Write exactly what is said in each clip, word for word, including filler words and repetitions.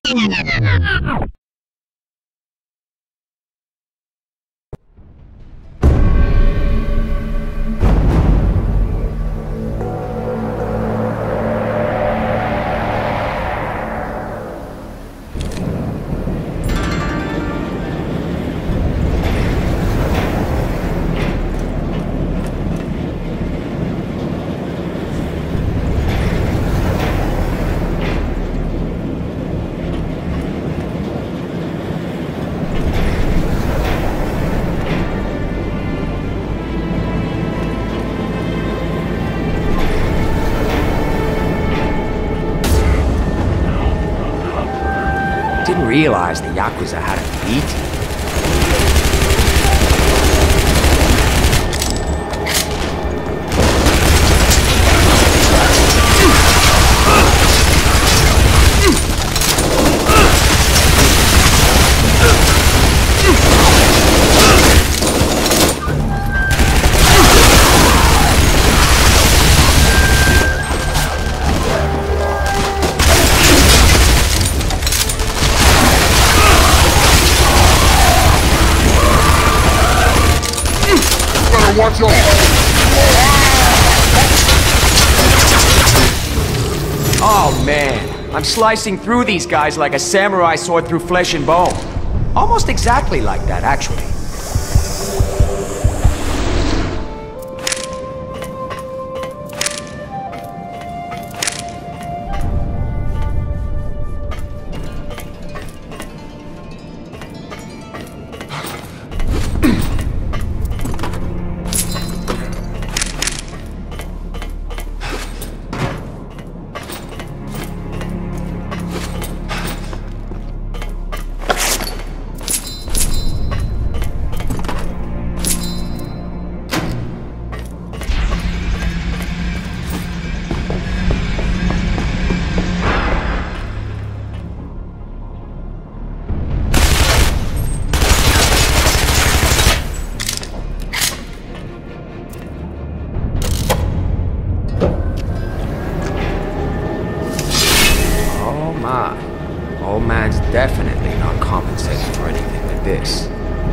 Didn't realize the Yakuza had a B team. Watch out! Oh man, I'm slicing through these guys like a samurai sword through flesh and bone. Almost exactly like that, actually. Old man's definitely not compensating for anything like this.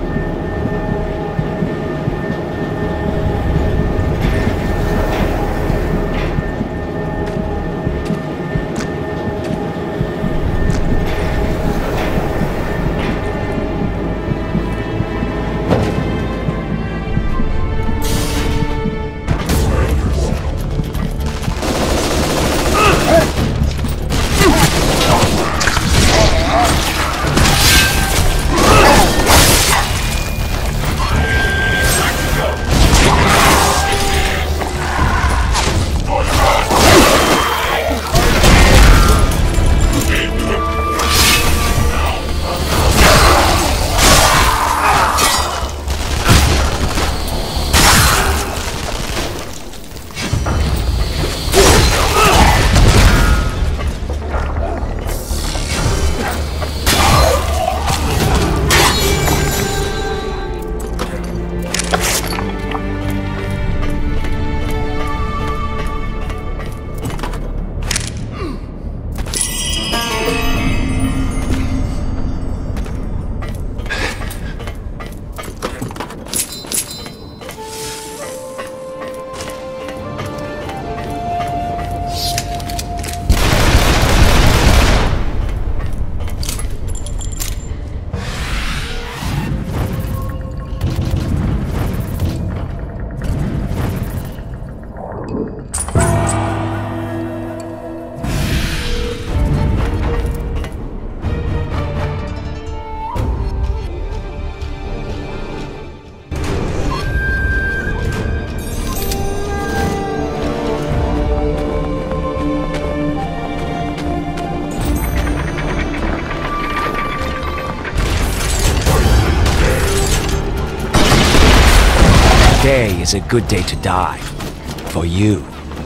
Today is a good day to die. For you.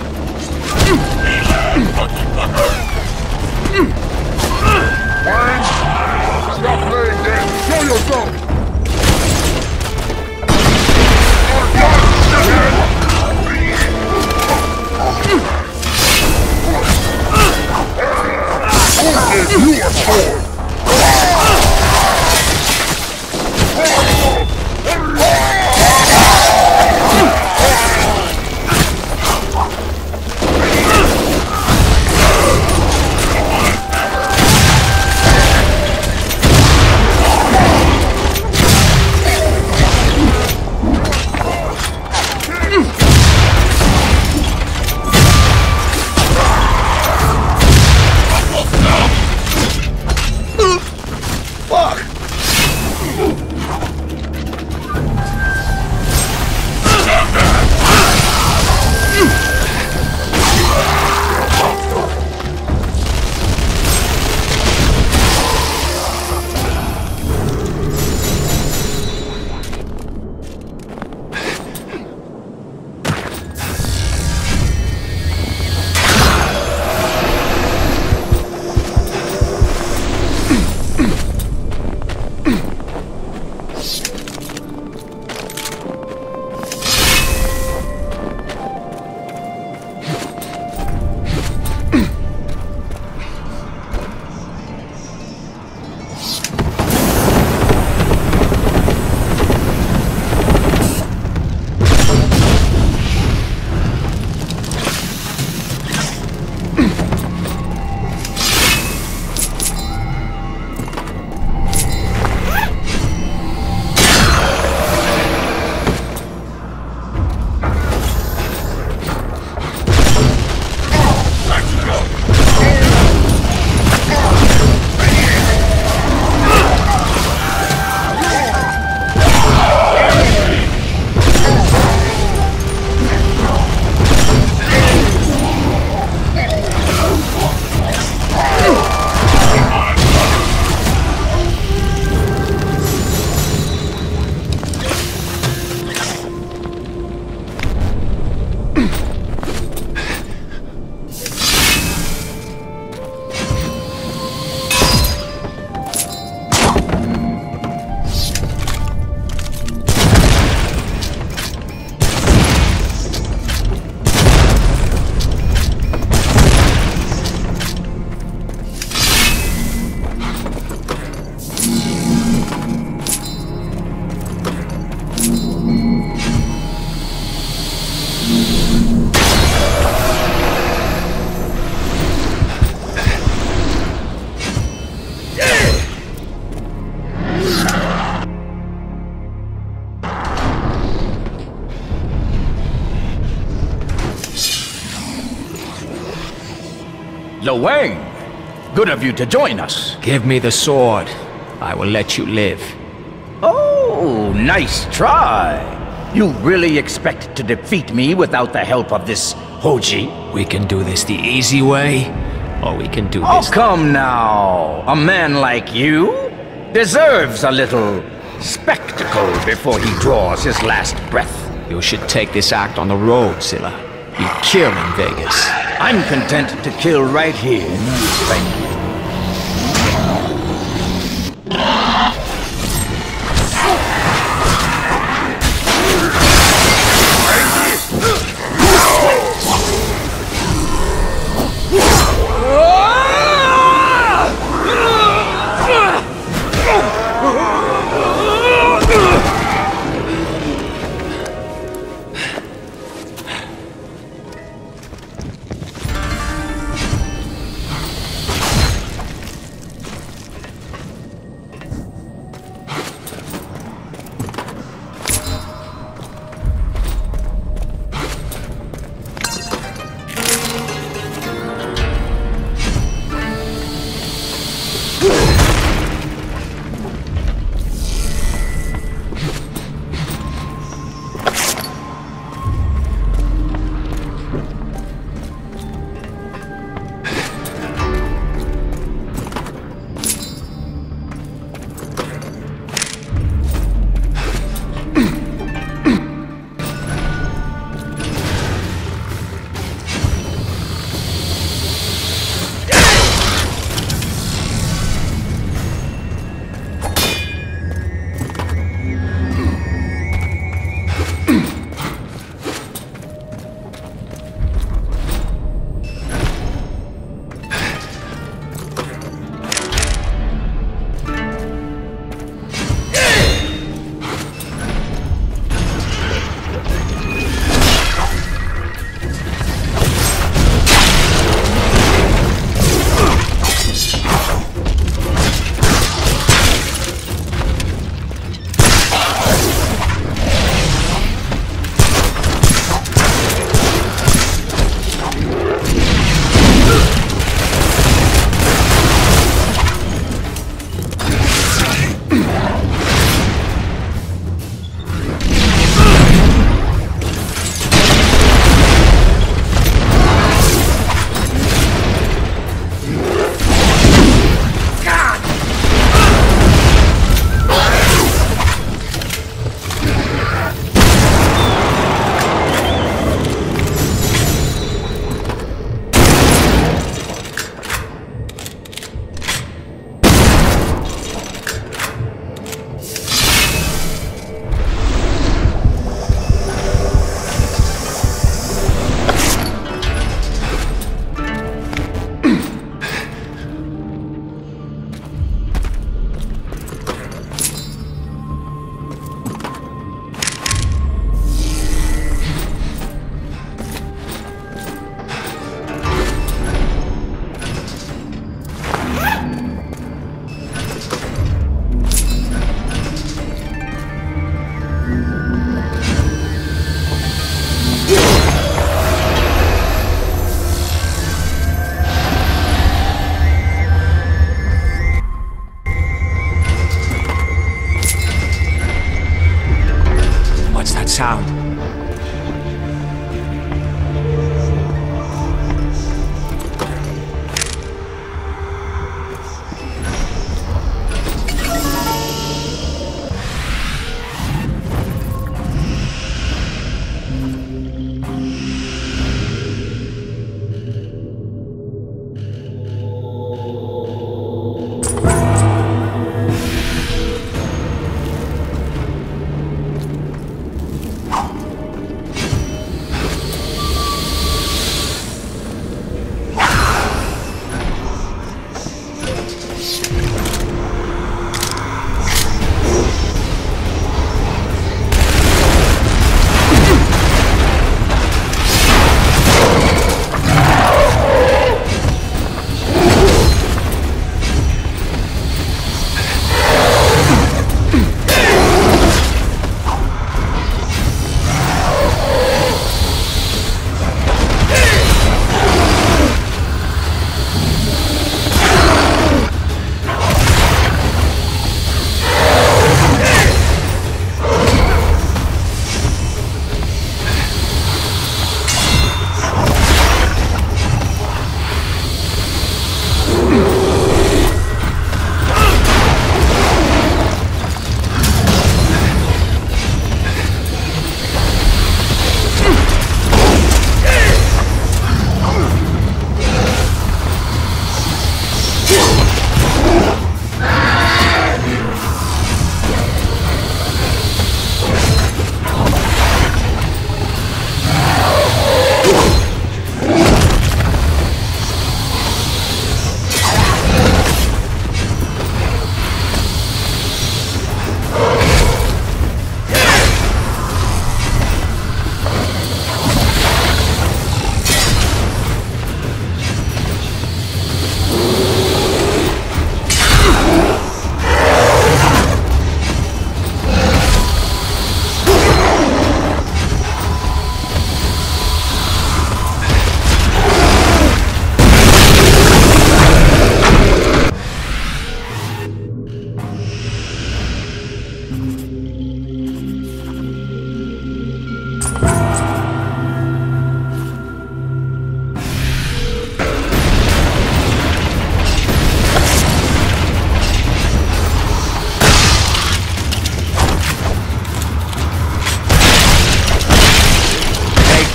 Wang! Stop playing games! Show yourself! Who gave you a sword? the Wang. Good of you to join us. Give me the sword. I will let you live. Oh, nice try. You really expect to defeat me without the help of this Hoji? We can do this the easy way, or we can do Oh, this... come now. A man like you deserves a little spectacle before he draws his last breath. You should take this act on the road, Zilla. You kill in Vegas. I'm content to kill right here. Thank you.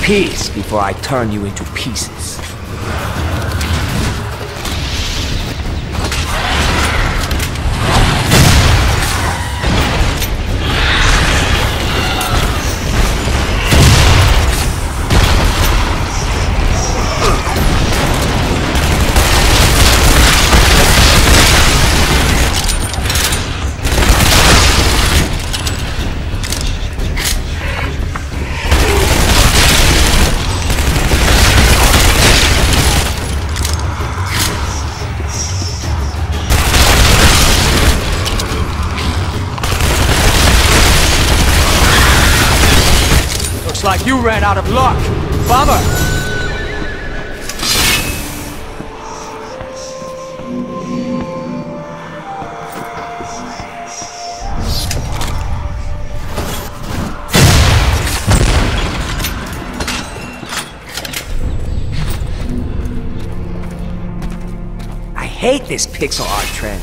peace before I turn you into pieces. Like you ran out of luck. Bummer. I hate this pixel art trend.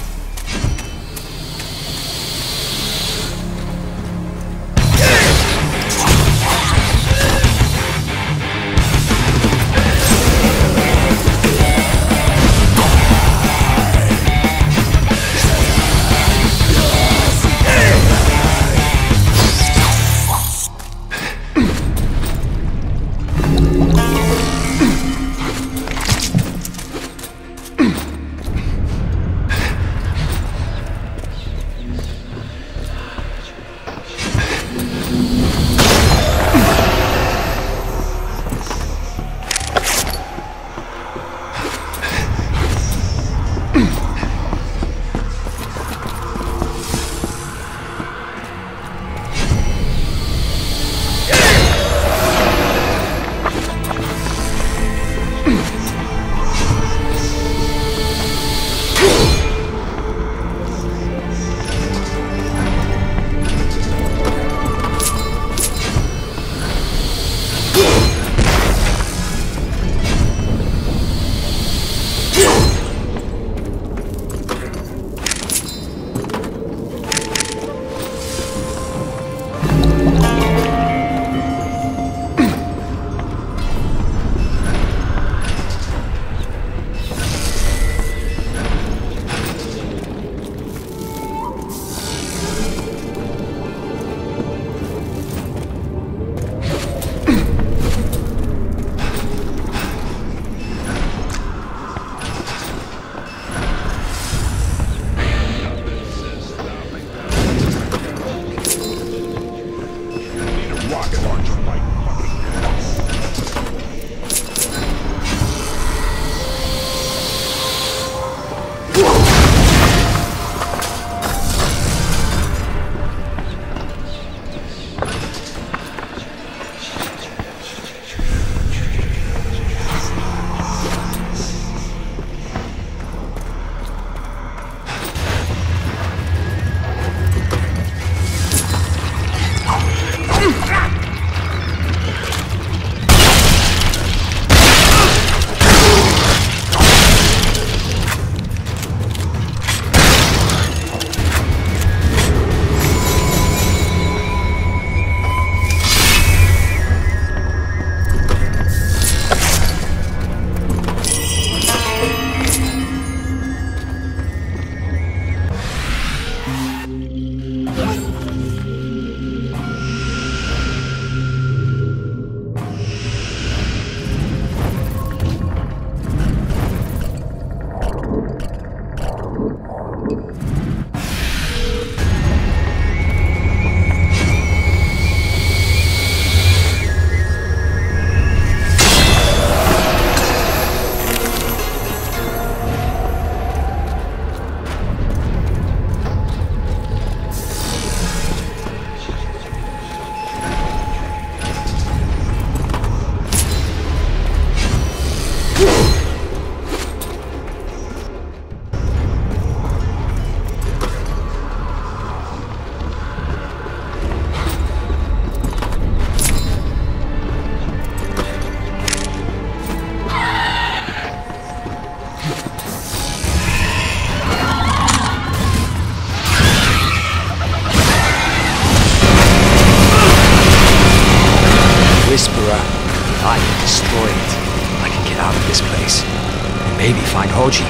this place. And maybe find Hoji.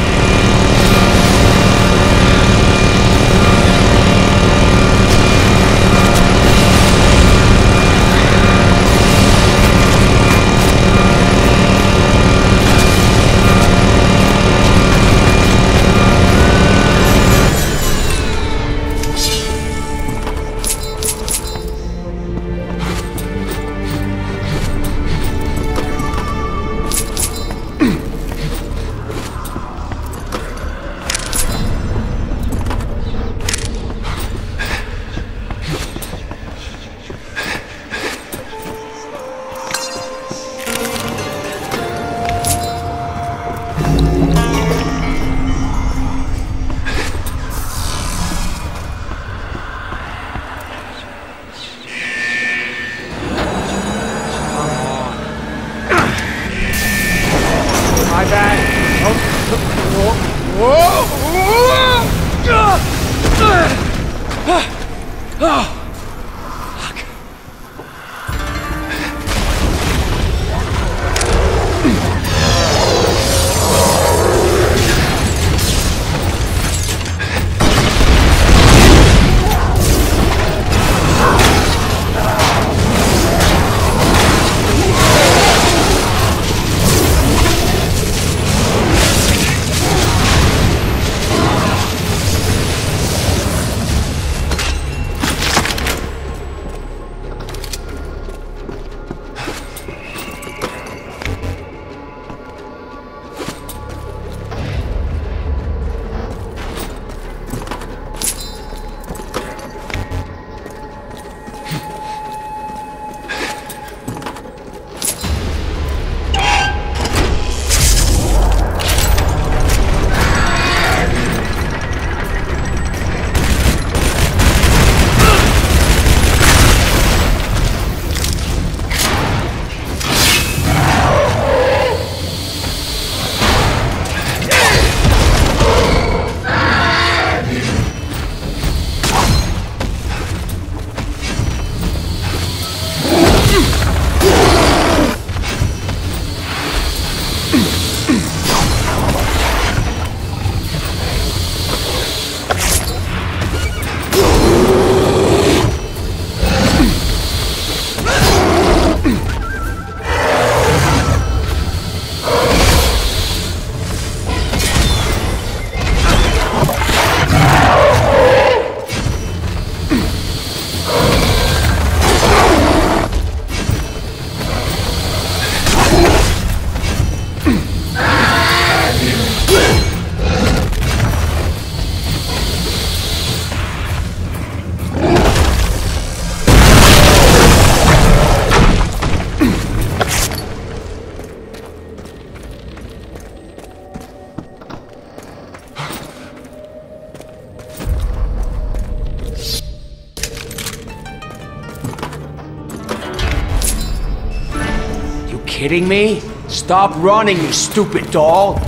Kidding me? Stop running, you stupid doll!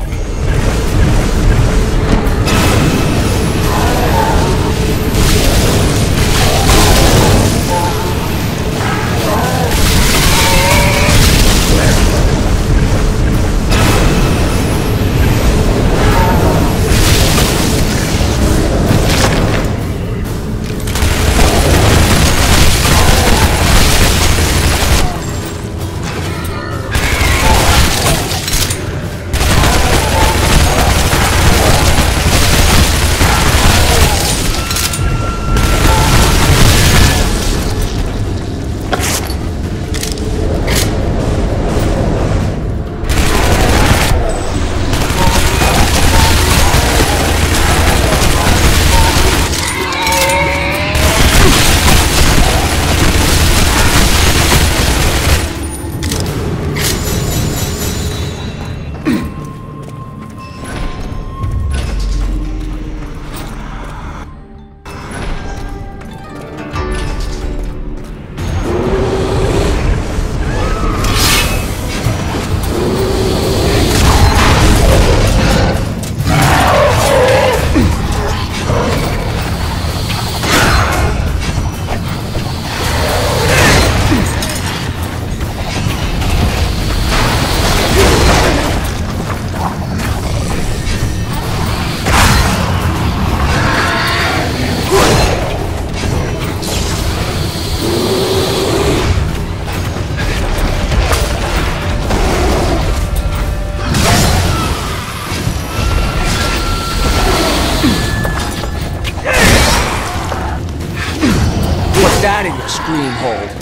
scream hold.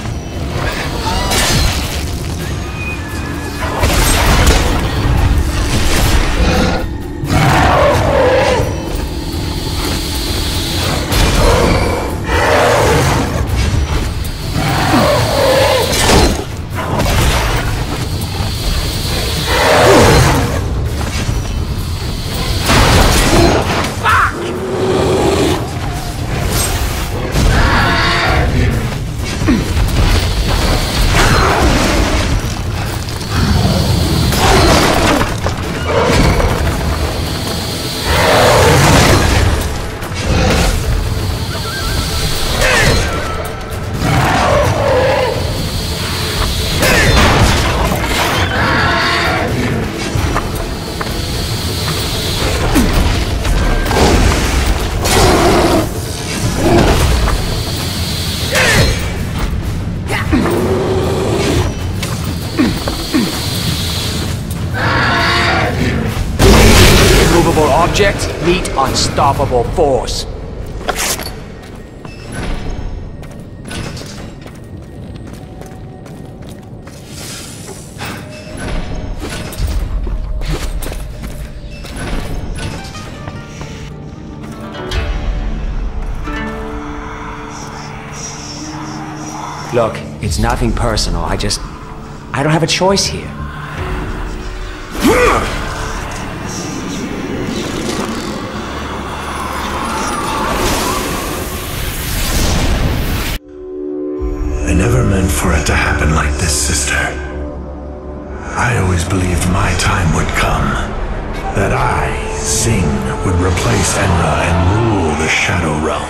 Object, meet unstoppable force. Look, it's nothing personal. I just... I don't have a choice here. For it to happen like this, sister. I always believed my time would come. That I, Sing, would replace Enra and rule the Shadow Realm.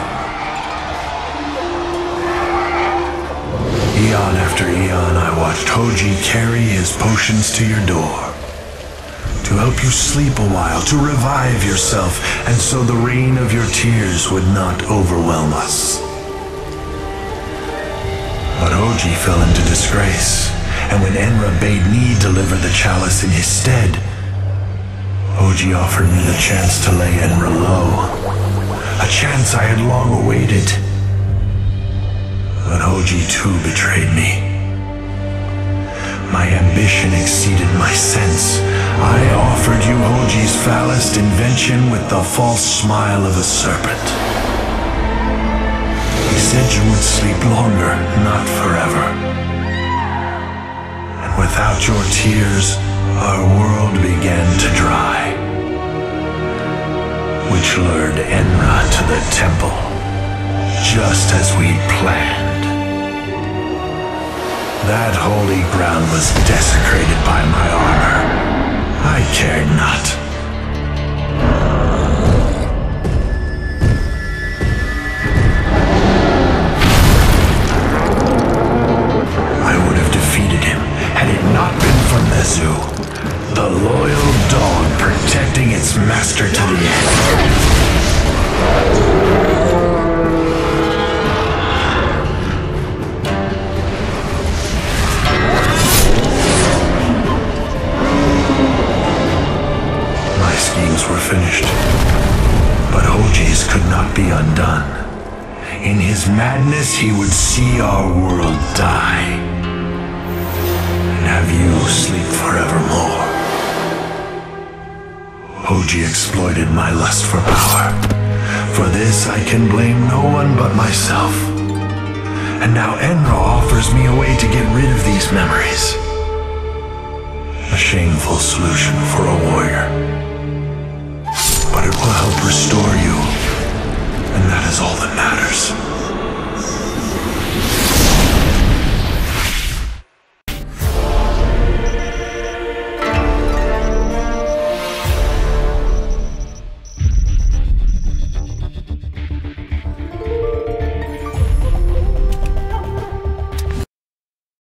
Eon after eon, I watched Hoji carry his potions to your door. To help you sleep a while, to revive yourself, and so the rain of your tears would not overwhelm us. But Hoji fell into disgrace, and when Enra bade me deliver the chalice in his stead, Hoji offered me the chance to lay Enra low. A chance I had long awaited. But Hoji too betrayed me. My ambition exceeded my sense. I offered you Hoji's foulest invention with the false smile of a serpent. He said you would sleep longer, not forever. And without your tears, our world began to dry. Which lured Enra to the temple, just as we'd planned. That holy ground was desecrated by my armor. I cared not. Had it not been for Mezu, the loyal dog protecting its master to the end. My schemes were finished, but Hoji's could not be undone. In his madness, he would see our world die. Have you sleep forevermore. Hoji exploited my lust for power. For this I can blame no one but myself. And now Enra offers me a way to get rid of these memories. A shameful solution for a warrior. But it will help restore you. And that is all that matters.